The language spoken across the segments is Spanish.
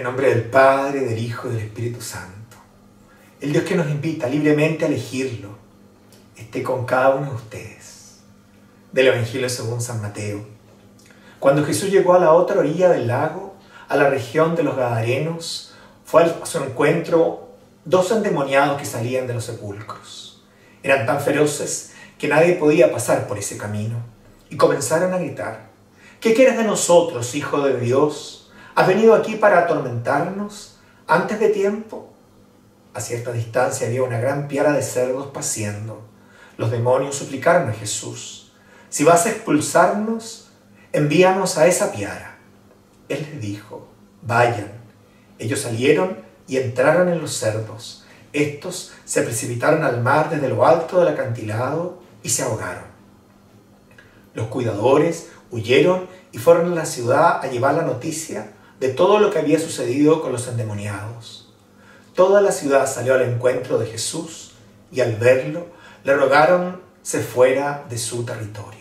nombre del Padre, del Hijo y del Espíritu Santo. El Dios que nos invita libremente a elegirlo, esté con cada uno de ustedes. Del Evangelio según San Mateo. Cuando Jesús llegó a la otra orilla del lago, a la región de los Gadarenos, fue a su encuentro dos endemoniados que salían de los sepulcros. Eran tan feroces que nadie podía pasar por ese camino, y comenzaron a gritar: ¿Qué quieres de nosotros, Hijo de Dios? ¿Has venido aquí para atormentarnos antes de tiempo? A cierta distancia había una gran piara de cerdos paciendo. Los demonios suplicaron a Jesús: si vas a expulsarnos, envíanos a esa piara. Él les dijo: vayan. Ellos salieron y entraron en los cerdos. Estos se precipitaron al mar desde lo alto del acantilado y se ahogaron. Los cuidadores huyeron y fueron a la ciudad a llevar la noticia de todo lo que había sucedido con los endemoniados. Toda la ciudad salió al encuentro de Jesús y al verlo le rogaron se fuera de su territorio.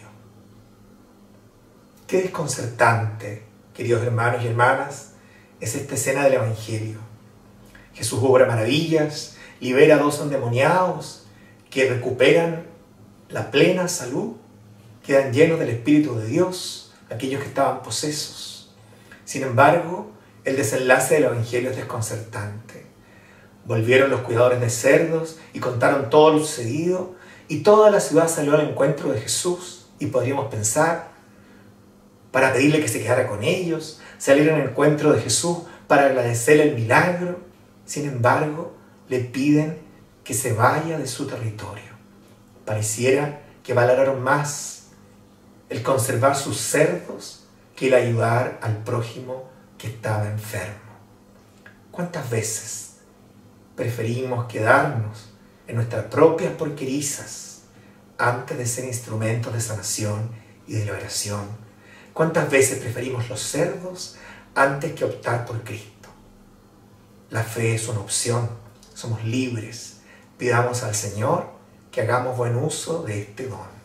Qué desconcertante, queridos hermanos y hermanas, es esta escena del Evangelio. Jesús obra maravillas, libera a dos endemoniados que recuperan la plena salud, quedan llenos del Espíritu de Dios, aquellos que estaban posesos. Sin embargo, el desenlace del Evangelio es desconcertante. Volvieron los cuidadores de cerdos y contaron todo lo sucedido, y toda la ciudad salió al encuentro de Jesús, y podríamos pensar, para pedirle que se quedara con ellos, salieron al encuentro de Jesús para agradecerle el milagro. Sin embargo, le piden que se vaya de su territorio. Pareciera que valoraron más el conservar sus cerdos que el ayudar al prójimo que estaba enfermo. ¿Cuántas veces preferimos quedarnos en nuestras propias porquerizas antes de ser instrumentos de sanación y de liberación? ¿Cuántas veces preferimos los cerdos antes que optar por Cristo? La fe es una opción, somos libres. Pidamos al Señor que hagamos buen uso de este don.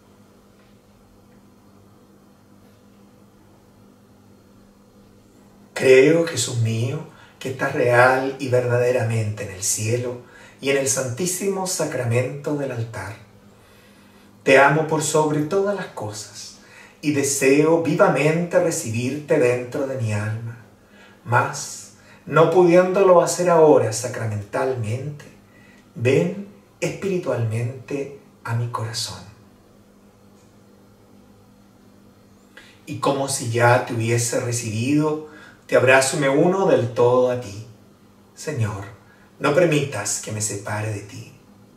Creo, Jesús mío, que estás real y verdaderamente en el cielo y en el santísimo sacramento del altar. Te amo por sobre todas las cosas y deseo vivamente recibirte dentro de mi alma. Mas, no pudiéndolo hacer ahora sacramentalmente, ven espiritualmente a mi corazón. Y como si ya te hubiese recibido, te abrazo y me uno del todo a ti. Señor, no permitas que me separe de ti.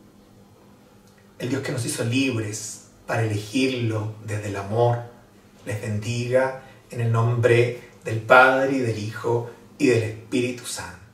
El Dios que nos hizo libres para elegirlo desde el amor, les bendiga en el nombre del Padre y del Hijo y del Espíritu Santo.